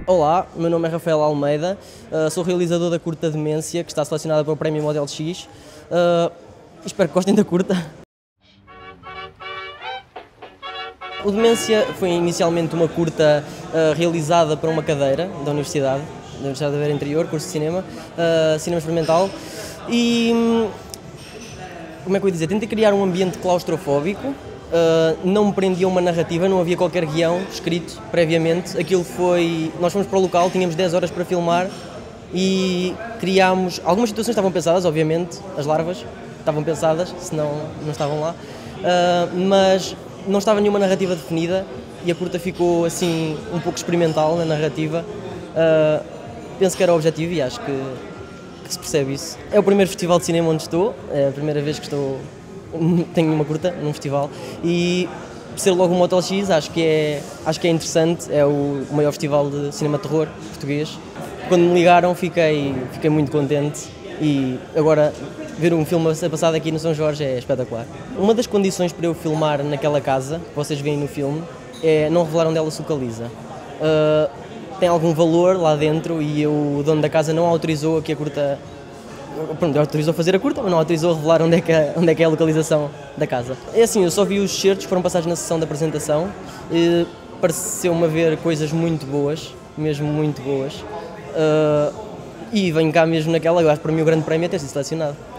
Olá, meu nome é Rafael Almeida, sou realizador da curta Demência, que está selecionada para o Prémio Model X. Espero que gostem da curta. O Demência foi inicialmente uma curta realizada para uma cadeira da Universidade da Beira Interior, curso de Cinema, Cinema Experimental, e como é que eu ia dizer, tentei criar um ambiente claustrofóbico. Não me prendia uma narrativa, não havia qualquer guião escrito previamente. Nós fomos para o local, tínhamos 10 horas para filmar e criámos, algumas situações estavam pensadas, obviamente, as larvas estavam pensadas, senão não estavam lá, mas não estava nenhuma narrativa definida e a curta ficou assim um pouco experimental na narrativa. Penso que era o objetivo e acho que se percebe isso. É o primeiro festival de cinema onde estou, é a primeira vez que tenho uma curta num festival e ser logo um Model X acho que é interessante, é o maior festival de cinema terror português. Quando me ligaram fiquei muito contente e agora ver um filme a ser passado aqui no São Jorge é espetacular. Uma das condições para eu filmar naquela casa, que vocês veem no filme, é não revelar onde ela se localiza. Tem algum valor lá dentro e o dono da casa não autorizou que a curta... Pronto, autorizou fazer a curta, mas não autorizou revelar onde é que é a localização da casa. É assim, eu só vi os certos que foram passados na sessão de apresentação e pareceu-me haver coisas muito boas, mesmo muito boas. E venho cá mesmo naquela, eu acho que para mim o grande prémio é ter sido selecionado.